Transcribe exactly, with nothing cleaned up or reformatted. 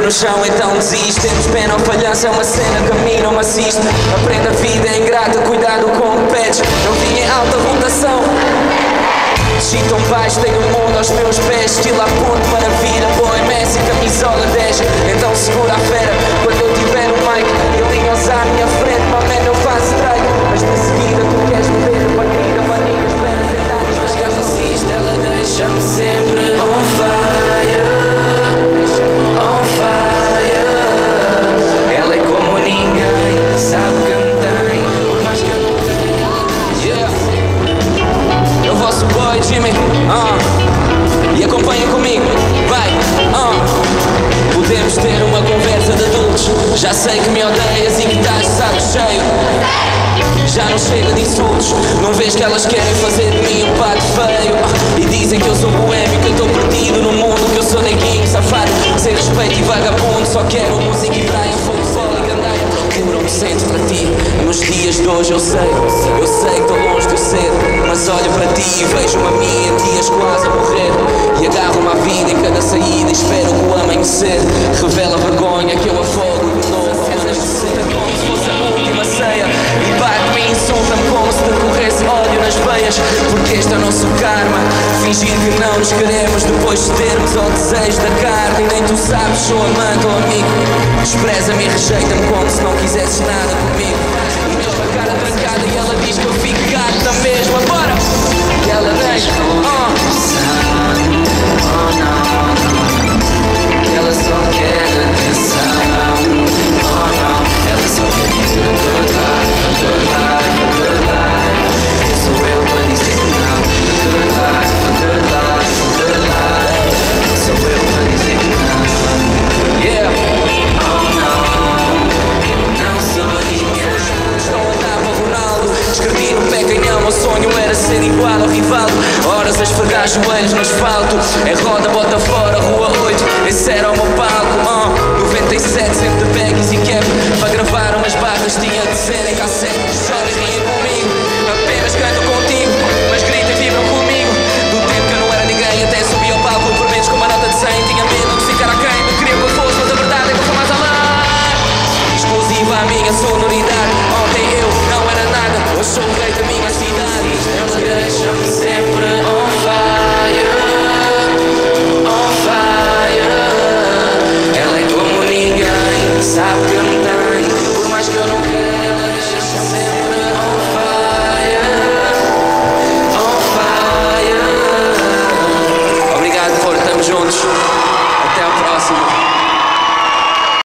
no chão, então desiste. Temos pena ou falhança, é uma cena que a mim não me assiste. Aprenda, a vida é ingrata, cuidado com o que pedes. Eu vim em alta rotação, desci tão baixo, tenho o mundo aos meus pés. Estilo a ponto, maravilha, boy, Messi, camisola dez. Então segura a fera, quando eu tiver o mic e linhas à minha frente, my man, eu faço strike. Mas de seguida tu queres me ver, partida, maninha, espera sentadas. Mas que ela assiste, ela deixa-me sempre on fire, on fire. Ela é como ninguém, sabe que me tem, mas que eu não tenho. Yeah. É o vosso boy Jimmy, uh. e acompanhem comigo, vai, uh. Podemos ter uma conversa de adultos. Já sei que me odeias e que estás de saco cheio. Já não chega de insultos. Não vês que elas querem fazer de mim um pato feio, uh. E dizem que eu sou boêmio, que eu estou perdido no mundo, que eu sou neguinho, safado, sem respeito e vagabundo. Só quero música e praia, fogo, sol e gandaia. Procuro-me sempre para ti. Nos dias de hoje eu sei, eu sei que estou longe de eu ser, mas olho para ti e vejo-me a mim em dias quase a morrer. E agarro-me à vida em cada saída e espero que o amanhecer revela a vergonha que eu afogo de novo ao amanhecer. Como se fosse a última ceia, e bate-me e insulta-me como se decorresse ódio nas veias. Porque este é o nosso karma, fingir que não nos queremos depois de termos ao desejo da carne. E nem tu sabes, sou amante ou amigo. Despreza-me e rejeita-me como se não quisesses nada comigo. E estou com a cara trancada e ela diz que eu fico gato da mesma. Bora! E ela deixa, oh. Ela só quer atenção, oh não. Ela só quer dizer good life, good life, good life. Eu sou eu para dizer que não. Good life, good life, good life. Eu sou eu para dizer que não. Yeah, oh não. Eu não sou ninguém. Estou a andar para o Ronaldo, escrevi no pé canhão. O sonho era ser igual ao Rivaldo. Horas a esfregar joelhos no asfalto. É roda, bota fora, rua oito. Esse era o meu palco, uh. noventa e sete, sempre de baggies e cap. Para gravar umas barras tinha de ser em cassete.